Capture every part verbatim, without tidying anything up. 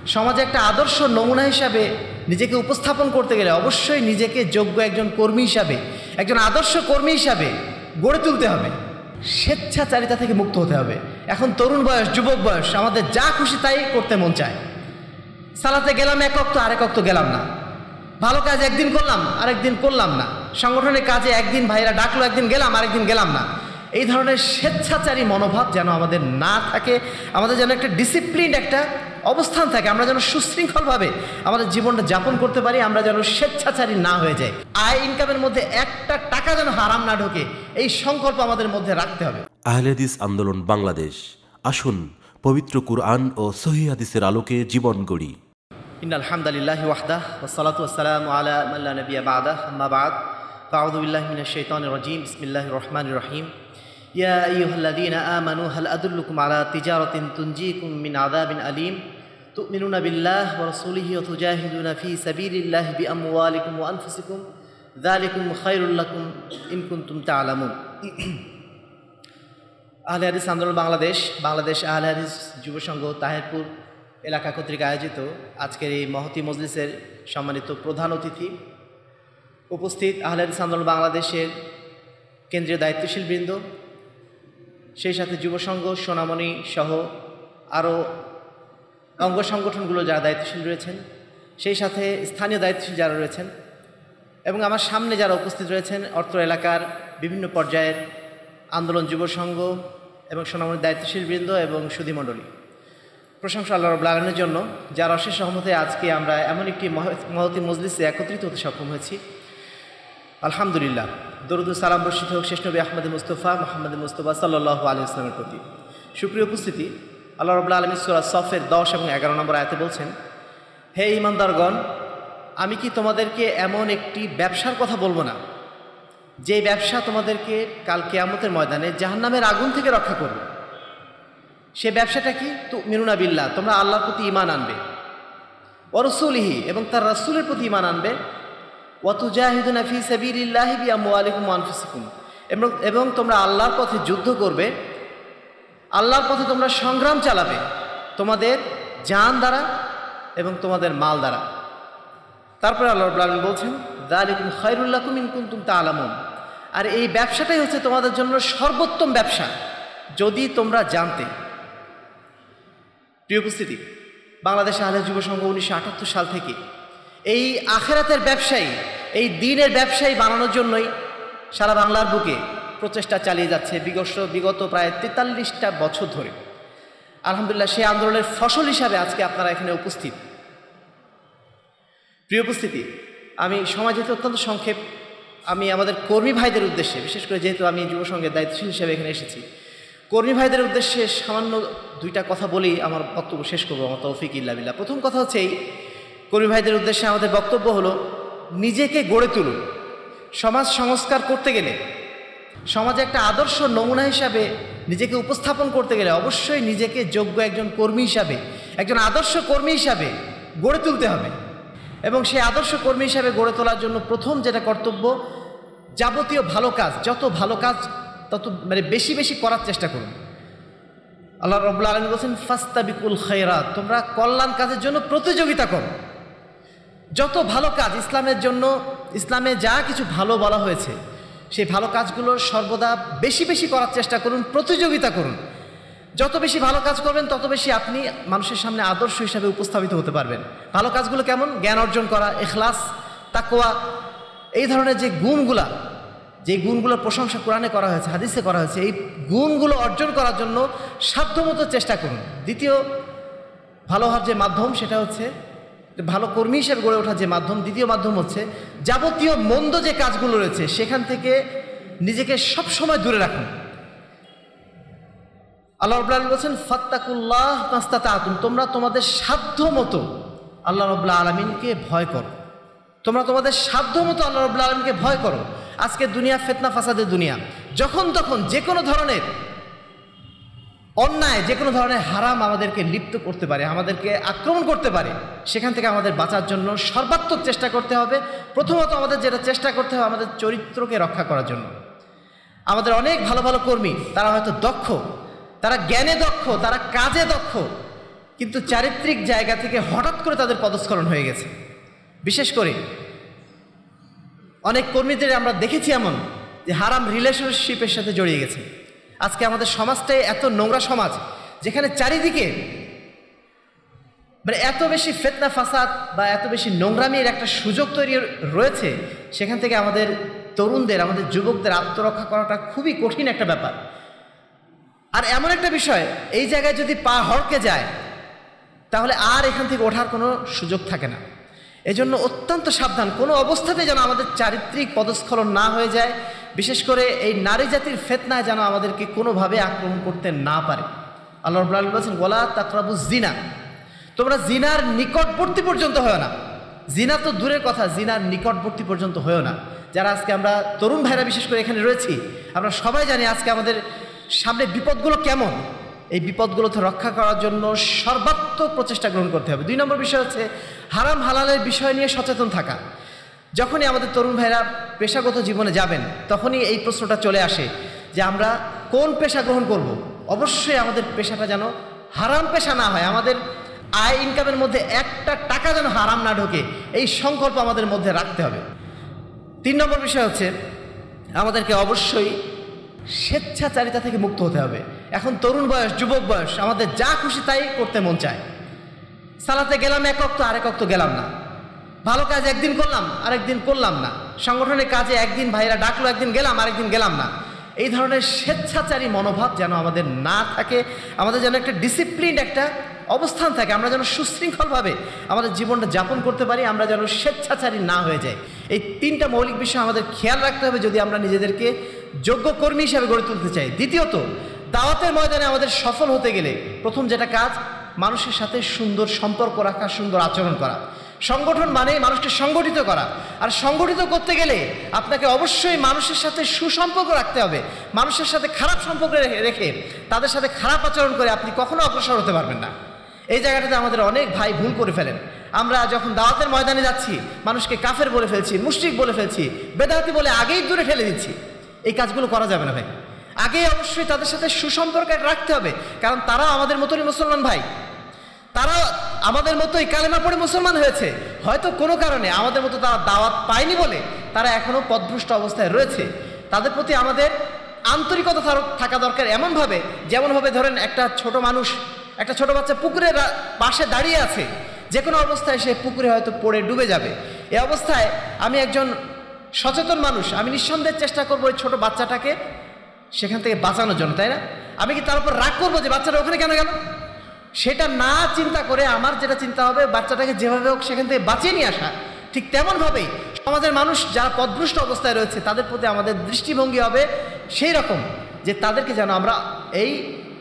সমাজে একটা আদর্শ নমুনা হিসাবে নিজেকে উপস্থাপন করতে গেলে অবশ্যই নিজেকে যোগ্য একজন কর্মী হিসাবে, একজন আদর্শ কর্মী হিসাবে গড়ে তুলতে হবে। স্বেচ্ছাচারিতা থেকে মুক্ত হতে হবে। এখন তরুণ বয়স, যুবক বয়স, আমাদের যা খুশি তাই করতে মন চায়। সালাতে গেলাম এক অক্ত, আরেক অক্ত গেলাম না। ভালো কাজ একদিন করলাম, আরেকদিন করলাম না। সংগঠনের কাজে একদিন ভাইরা ডাকলো, একদিন গেলাম, আরেকদিন গেলাম না। এই ধরনের স্বেচ্ছাচারী মনোভাব যেন আমাদের না থাকে। আমাদের যেন একটা ডিসিপ্লিন, একটা অবস্থান থাকে। আমরা যেন সুশৃঙ্খলভাবে আমাদের জীবনটা যাপন করতে পারি। আমরা যেন স্বেচ্ছাচারী না হয়ে যাই। আয় ইনকামের মধ্যে একটা টাকা যেন হারাম না ঢোকে, এই সংকল্প আমাদের মধ্যে রাখতে হবে। আহলে হাদিস আন্দোলন বাংলাদেশ, আসুন পবিত্র কুরআন ও সহিহ হাদিসের আলোকে জীবন গড়ি। ইন্নাল হামদুলিল্লাহি ওয়াহদাহু ওয়াসসালাতু ওয়াসসালামু আলা মান লা নাবিয়্যা বা'দাহু, আম্মা বা'দ। ফাআউযু বিল্লাহি মিনাশ শাইতানির রাজীম। বিসমিল্লাহির রহমানির রহিম। ইয়া আইয়ুহাল্লাযীনা আমানু হাল আদুল্লুকুম আলা তিজারাতিন তুনজীকুম মিন আযাবিন আলীম তু'মিনুনা বিল্লাহি ওয়া রাসূলিহি ওয়া তুজাহিদুনা ফী সাবিলিল্লাহি বিআমওয়ালিকুম ওয়া আনফুসিকুম যালিকুম খায়রুল লাকুম ইন কুনতুম তা'লামুন। আহলে হাদিস আন্দোলন বাংলাদেশ, বাংলাদেশ আহলে হাদিস যুব সংঘ তাহেরপুর এলাকা কর্তৃক আয়োজিত আজকের এই মহতী মজলিসের সম্মানিত প্রধান অতিথি, উপস্থিত আহলে হাদিস আন্দোলন বাংলাদেশের কেন্দ্রীয় দায়িত্বশীল বৃন্দ, সেই সাথে যুব সংঘ, সোনামণি সহ আরও অঙ্গ সংগঠনগুলো যারা দায়িত্বশীল রয়েছেন, সেই সাথে স্থানীয় দায়িত্বশীল যারা রয়েছেন, এবং আমার সামনে যারা উপস্থিত রয়েছেন অত্র এলাকার বিভিন্ন পর্যায়ের আন্দোলন যুব সংঘ এবং সোনামণির দায়িত্বশীল বৃন্দ এবং সুধীমণ্ডলী, প্রশংসা আল্লাহ রাব্বুল আলামিনের জন্য, যার অশেষ রহমতে আজকে আমরা এমন একটি মহতী মজলিসে একত্রিত হতে সক্ষম হয়েছি। আলহামদুলিল্লাহ। দরুদ ও সালাম বর্ষিত হোক শেষ নবী আহমদ মুস্তফা মুহাম্মদ মুস্তফা সাল্লাল্লাহু আলাইহি ওয়াসাল্লামের প্রতি। সুপ্রিয় উপস্থিতি, আল্লাহ রাব্বুল আলামিন সূরা সফের দশ এবং এগারো নম্বর আয়াতে বলছেন, হে ঈমানদারগণ, আমি কি তোমাদেরকে এমন একটি ব্যবসার কথা বলবো না, যে ব্যবসা তোমাদেরকে কাল কিয়ামতের ময়দানে জাহান্নামের আগুন থেকে রক্ষা করবে। সে ব্যবসাটা কি? তু'মিনুনা বিল্লাহ, তোমরা আল্লাহর প্রতি ঈমান আনবে, ওয়া রাসূলিহি, এবং তার রাসূলের প্রতি ঈমান আনবে, ওয়া তুজাহিদুনা ফী সাবিলিল্লাহি বিআমওয়ালিকুম ওয়া আনফুসিকুম, এবং এবং তোমরা আল্লাহর পথে যুদ্ধ করবে, আল্লাহর পথে তোমরা সংগ্রাম চালাবে তোমাদের জান দ্বারা এবং তোমাদের মাল দ্বারা। তারপরে আল্লাহ রাব্বুল আলামিন বলছেন, যালিকুম খায়রুল লাকুম ইন কুনতুম তা'লামুন, আর এই ব্যবসাটাই হচ্ছে তোমাদের জন্য সর্বোত্তম ব্যবসা যদি তোমরা জানতে। প্রিয় উপস্থিতি, বাংলাদেশ আহলে যুব সংঘ উনিশশো আটাত্তর সাল থেকে এই আখেরাতের ব্যবসায়ী, এই দ্বীনের ব্যবসায়ী বানানোর জন্যই সারা বাংলার বুকে প্রচেষ্টা চালিয়ে যাচ্ছে বিগত বিগত প্রায় তেতাল্লিশটা বছর ধরে। আলহামদুলিল্লাহ, সেই আন্দোলনের ফসল হিসাবে আজকে আপনারা এখানে উপস্থিত। প্রিয় উপস্থিতি, আমি সময় যেহেতু অত্যন্ত সংক্ষেপ, আমি আমাদের কর্মী ভাইদের উদ্দেশ্যে, বিশেষ করে যেহেতু আমি যুব সংঘের দায়িত্বশীল হিসেবে এখানে এসেছি, কর্মী ভাইদের উদ্দেশ্যে সামান্য দুইটা কথা বলেই আমার বক্তব্য শেষ করবো। আমার তৌফিক ইল্লা বিল্লাহ। প্রথম কথা হচ্ছে, এই কর্মী ভাইদের উদ্দেশ্যে আমাদের বক্তব্য হলো, নিজেকে গড়ে তুলুন। সমাজ সংস্কার করতে গেলে, সমাজে একটা আদর্শ নমুনা হিসাবে নিজেকে উপস্থাপন করতে গেলে অবশ্যই নিজেকে যোগ্য একজন কর্মী হিসাবে, একজন আদর্শ কর্মী হিসাবে গড়ে তুলতে হবে। এবং সেই আদর্শ কর্মী হিসাবে গড়ে তোলার জন্য প্রথম যেটা কর্তব্য, যাবতীয় ভালো কাজ, যত ভালো কাজ তত মানে বেশি বেশি করার চেষ্টা করুন। আল্লাহ রাব্বুল আলামিন বলেছেন, ফাস্তাবিকুল খায়রাত, তোমরা কল্যাণ কাজের জন্য প্রতিযোগিতা করো। যত ভালো কাজ ইসলামের জন্য, ইসলামে যা কিছু ভালো বলা হয়েছে, সেই ভালো কাজগুলো সর্বদা বেশি বেশি করার চেষ্টা করুন, প্রতিযোগিতা করুন। যত বেশি ভালো কাজ করবেন তত বেশি আপনি মানুষের সামনে আদর্শ হিসাবে উপস্থাপিত হতে পারবেন। ভালো কাজগুলো কেমন? জ্ঞান অর্জন করা, ইখলাস, তাকওয়া, এই ধরনের যে গুণগুলা, যে গুণগুলোর প্রশংসা কোরআনে করা হয়েছে, হাদিসে করা হয়েছে, এই গুণগুলো অর্জন করার জন্য সাধ্যমতো চেষ্টা করুন। দ্বিতীয় ভালো হওয়ার যে মাধ্যম, সেটা হচ্ছে ভালো কর্মী হিসেবে গড়ে ওঠার যে মাধ্যম, দ্বিতীয় মাধ্যম হচ্ছে যাবতীয় মন্দ যে কাজগুলো রয়েছে সেখান থেকে নিজেকে সবসময় দূরে রাখুন। আল্লাহ রাব্বুল আলামিন বলেছেন, ফাত্তাকুল্লাহ মাস্তাতাতুম, তোমরা তোমাদের সাধ্য মতো আল্লাহ রাব্বুল আলামিনকে ভয় করো। তোমরা তোমাদের সাধ্য মতো আল্লাহ রাব্বুল আলামিনকে ভয় করো। আজকে দুনিয়া ফিতনা ফাসাদের দুনিয়া, যখন তখন যে কোনো ধরনের অন্যায়, যে কোনো ধরনের হারাম আমাদেরকে লিপ্ত করতে পারে, আমাদেরকে আক্রমণ করতে পারে। সেখান থেকে আমাদের বাঁচার জন্য সর্বাত্মক চেষ্টা করতে হবে। প্রথমত আমাদের যেটা চেষ্টা করতে হবে, আমাদের চরিত্রকে রক্ষা করার জন্য। আমাদের অনেক ভালো ভালো কর্মী, তারা হয়তো দক্ষ, তারা জ্ঞানে দক্ষ, তারা কাজে দক্ষ, কিন্তু চারিত্রিক জায়গা থেকে হঠাৎ করে তাদের পদস্খলন হয়ে গেছে। বিশেষ করে অনেক কর্মীদের আমরা দেখেছি এমন যে হারাম রিলেশনশিপের সাথে জড়িয়ে গেছে। আজকে আমাদের সমাজটাই এত নোংরা সমাজ, যেখানে চারিদিকে মানে এত বেশি ফিতনা ফাসাদ বা এত বেশি নোংরামির একটা সুযোগ তৈরি রয়েছে, সেখান থেকে আমাদের তরুণদের, আমাদের যুবকদের আত্মরক্ষা করাটা খুবই কঠিন একটা ব্যাপার। আর এমন একটা বিষয়, এই জায়গায় যদি পা হড়কে যায় তাহলে আর এখান থেকে ওঠার কোনো সুযোগ থাকে না। এজন্য অত্যন্ত সাবধান, কোনো অবস্থাতে যেন আমাদের চারিত্রিক পদস্খলন না হয়ে যায়। বিশেষ করে এই নারী জাতির ফিতনায় যেন আমাদেরকে কোনোভাবে আক্রমণ করতে না পারে। আল্লাহ রাব্বুল আলামিন বলেছেন, ওয়ালা তাকরাবুজ জিনা, তোমরা জিনার নিকটবর্তী পর্যন্ত হয় না। জিনা তো দূরের কথা, জিনার নিকটবর্তী পর্যন্ত হয় না। যারা আজকে আমরা তরুণ ভাইরা বিশেষ করে এখানে রয়েছি, আমরা সবাই জানি আজকে আমাদের সামনে বিপদগুলো কেমন। এই বিপদগুলো থেকে রক্ষা করার জন্য সর্বাত্মক প্রচেষ্টা গ্রহণ করতে হবে। দুই নম্বর বিষয় হচ্ছে হারাম হালালের বিষয় নিয়ে সচেতন থাকা। যখনই আমাদের তরুণ ভাইরা পেশাগত জীবনে যাবেন, তখনই এই প্রশ্নটা চলে আসে যে আমরা কোন পেশা গ্রহণ করব। অবশ্যই আমাদের পেশাটা যেন হারাম পেশা না হয়, আমাদের আয় ইনকামের মধ্যে একটা টাকা যেন হারাম না ঢোকে, এই সংকল্প আমাদের মধ্যে রাখতে হবে। তিন নম্বর বিষয় হচ্ছে আমাদেরকে অবশ্যই স্বেচ্ছাচারিতা থেকে মুক্ত হতে হবে। এখন তরুণ বয়স, যুবক বয়স, আমাদের যা খুশি তাই করতে মন চায়। সালাতে গেলাম এক ওয়াক্ত, আরেক ওয়াক্ত গেলাম না। ভালো কাজ একদিন করলাম, আরেকদিন করলাম না। সংগঠনের কাজে একদিন ভাইরা ডাকলো, একদিন গেলাম, আরেকদিন গেলাম না। এই ধরনের স্বেচ্ছাচারী মনোভাব যেন আমাদের না থাকে। আমাদের যেন একটা ডিসিপ্লিন, একটা অবস্থান থাকে, আমরা যেন সুশৃঙ্খলভাবে আমাদের জীবনটা যাপন করতে পারি, আমরা যেন স্বেচ্ছাচারী না হয়ে যাই। এই তিনটা মৌলিক বিষয় আমাদের খেয়াল রাখতে হবে যদি আমরা নিজেদেরকে যোগ্য কর্মী হিসাবে গড়ে তুলতে চাই। দ্বিতীয়ত, দাওয়াতের ময়দানে আমাদের সফল হতে গেলে প্রথম যেটা কাজ, মানুষের সাথে সুন্দর সম্পর্ক রাখা, সুন্দর আচরণ করা। সংগঠন মানে মানুষকে সংগঠিত করা, আর সংগঠিত করতে গেলে আপনাকে অবশ্যই মানুষের সাথে সুসম্পর্ক রাখতে হবে। মানুষের সাথে খারাপ সম্পর্ক রেখে তাদের সাথে খারাপ আচরণ করে আপনি কখনো অগ্রসর হতে পারবেন না। এই জায়গাটাতে আমাদের অনেক ভাই ভুল করে ফেলেন। আমরা যখন দাওয়াতের ময়দানে যাচ্ছি, মানুষকে কাফের বলে ফেলছি, মুশরিক বলে ফেলছি, বেদাতি বলে আগেই দূরে ঠেলে দিচ্ছি। এই কাজগুলো করা যাবে না ভাই। আগেই অবশ্যই তাদের সাথে সুসম্পর্ক রাখতে হবে, কারণ তারা আমাদের মতোই মুসলমান ভাই। তারা আমাদের মতোই কালেমা পড়ে মুসলমান হয়েছে, হয়তো কোনো কারণে আমাদের মতো তারা দাওয়াত পায়নি বলে তারা এখনও পথভ্রষ্ট অবস্থায় রয়েছে। তাদের প্রতি আমাদের আন্তরিকতা থাকা দরকার, এমনভাবে যেমনভাবে ধরেন একটা ছোট মানুষ, একটা ছোট বাচ্চা পুকুরের পাশে দাঁড়িয়ে আছে, যে কোনো অবস্থায় সে পুকুরে হয়তো পড়ে ডুবে যাবে। এই অবস্থায় আমি একজন সচেতন মানুষ, আমি নিঃসন্দেহে চেষ্টা করবো ওই ছোটো বাচ্চাটাকে সেখান থেকে বাঁচানোর জন্য, তাই না? আমি কি তার উপর রাগ করবো যে বাচ্চাটা ওখানে কেন গেল? সেটা না চিন্তা করে আমার যেটা চিন্তা হবে, বাচ্চাটাকে যেভাবে হোক সেখান থেকে বাঁচিয়ে নিয়ে আসা। ঠিক তেমনভাবেই সমাজের মানুষ যারা পথভ্রষ্ট অবস্থায় রয়েছে তাদের প্রতি আমাদের দৃষ্টিভঙ্গি হবে সেই রকম যে তাদেরকে যেন আমরা এই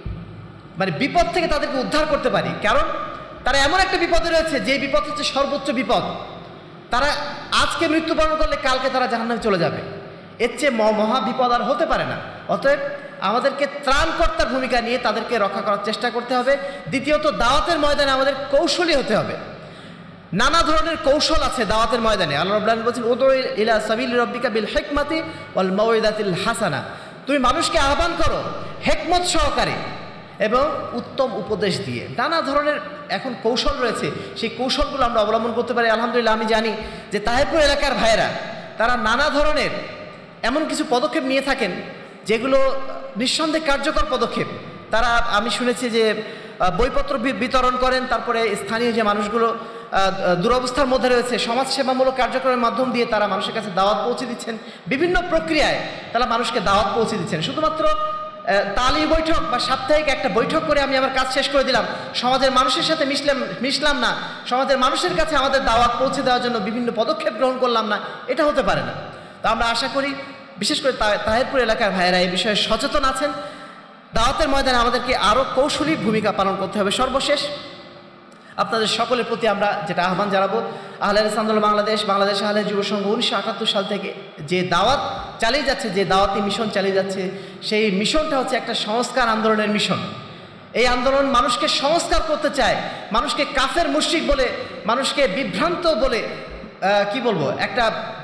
মানে বিপদ থেকে তাদেরকে উদ্ধার করতে পারি। কারণ তারা এমন একটা বিপদে রয়েছে যে বিপদ হচ্ছে সর্বোচ্চ বিপদ। তারা আজকে মৃত্যুবরণ করলে কালকে তারা জাহান্নামে চলে যাবে। এর চেয়ে মহা বিপদ আর হতে পারে না। অতএব আমাদেরকে ত্রাণকর্তার ভূমিকা নিয়ে তাদেরকে রক্ষা করার চেষ্টা করতে হবে। দ্বিতীয়ত, দাওয়াতের ময়দানে আমাদের কৌশলী হতে হবে। নানা ধরনের কৌশল আছে দাওয়াতের ময়দানে। আল্লাহ রাব্বুল আলামিন বলেছেন, উদউ ইলা সাবিলি রাব্বিকা বিল হিকমাতি ওয়াল মাউইযাতিল হাসানা। তুমি মানুষকে আহ্বান করো হিকমত সহকারে এবং উত্তম উপদেশ দিয়ে। নানা ধরনের এখন কৌশল রয়েছে, সেই কৌশলগুলো আমরা অবলম্বন করতে পারি। আলহামদুলিল্লাহ, আমি জানি যে তাহেরপুর এলাকার ভাইয়েরা তারা নানা ধরনের এমন কিছু পদক্ষেপ নিয়ে থাকেন যেগুলো নিঃসন্দেহে কার্যকর পদক্ষেপ। তারা, আমি শুনেছি যে বইপত্র বিতরণ করেন, তারপরে স্থানীয় যে মানুষগুলো দুরবস্থার মধ্যে রয়েছে সমাজসেবামূলক কার্যক্রমের মাধ্যম দিয়ে তারা মানুষের কাছে দাওয়াত পৌঁছে দিচ্ছেন। বিভিন্ন প্রক্রিয়ায় তারা মানুষকে দাওয়াত পৌঁছে দিচ্ছেন। শুধুমাত্র তালি বৈঠক বা সাপ্তাহিক একটা বৈঠক করে আমি আমার কাজ শেষ করে দিলাম, সমাজের মানুষের সাথে মিশলাম মিশলাম না, সমাজের মানুষের কাছে আমাদের দাওয়াত পৌঁছে দেওয়ার জন্য বিভিন্ন পদক্ষেপ গ্রহণ করলাম না, এটা হতে পারে না। তো আমরা আশা করি বিশেষ করে তাহেরপুর এলাকার ভাইয়েরা এই বিষয়ে সচেতন আছেন। দাওয়াতের ময়দানে আমাদেরকে আরও কৌশলী ভূমিকা পালন করতে হবে। সর্বশেষ আপনাদের সকলের প্রতি আমরা যেটা আহ্বান জানাবো, আহলে হাদিস আন্দোলন বাংলাদেশ, বাংলাদেশ আহলে যুব সংঘ উনিশশো আটাত্তর সাল থেকে যে দাওয়াত চালিয়ে যাচ্ছে, যে দাওয়াতি মিশন চালিয়ে যাচ্ছে, সেই মিশনটা হচ্ছে একটা সংস্কার আন্দোলনের মিশন। এই আন্দোলন মানুষকে সংস্কার করতে চায়, মানুষকে কাফের মুশরিক বলে, মানুষকে বিভ্রান্ত বলে, কি বলবো, একটা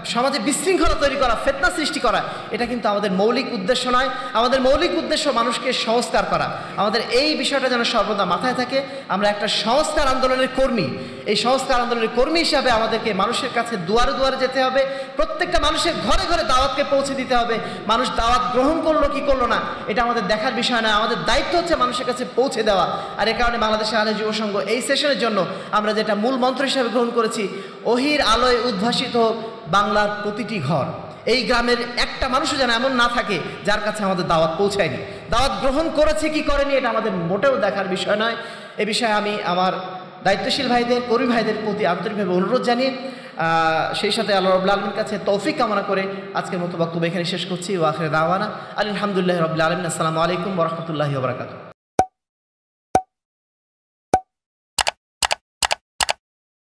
সমাজে বিশৃঙ্খলা তৈরি করা, ফিতনা সৃষ্টি করা, এটা কিন্তু আমাদের মৌলিক উদ্দেশ্য নয়। আমাদের মৌলিক উদ্দেশ্য মানুষকে সংস্কার করা। আমাদের এই বিষয়টা যেন সর্বদা মাথায় থাকে। আমরা একটা সংস্কার আন্দোলনের কর্মী। এই সংস্কার আন্দোলনের কর্মী হিসাবে আমাদেরকে মানুষের কাছে দুয়ারে দুয়ারে যেতে হবে, প্রত্যেকটা মানুষের ঘরে ঘরে দাওয়াতকে পৌঁছে দিতে হবে। মানুষ দাওয়াত গ্রহণ করলো কি করলো না এটা আমাদের দেখার বিষয় না, আমাদের দায়িত্ব হচ্ছে মানুষের কাছে পৌঁছে দেওয়া। আর এ কারণে বাংলাদেশ আহলে যুব সংঘ এই সেশনের জন্য আমরা যেটা মূল মন্ত্র হিসাবে গ্রহণ করেছি, ওহির আলোয় উদ্ভাসিত হোক বাংলার প্রতিটি ঘর। এই গ্রামের একটা মানুষও যেন এমন না থাকে যার কাছে আমাদের দাওয়াত পৌঁছায়নি। দাওয়াত গ্রহণ করেছে কি করেনি এটা আমাদের মোটেও দেখার বিষয় নয়। এ বিষয়ে আমি আমার দায়িত্বশীল ভাইদের, কর্মী ভাইদের প্রতি আন্তরিকভাবে অনুরোধ জানিয়ে সেই সাথে আল্লাহ রাব্বুল আলামিনের কাছে তৌফিক কামনা করে আজকের মতো বক্তব্য এখানে শেষ করছি। ওয়া আখিরু দাওয়ানা আলহামদুলিল্লাহি রাব্বিল আলামিন। আসসালামু আলাইকুম ওয়া রাহমাতুল্লাহি ওয়া বারাকাতুহু।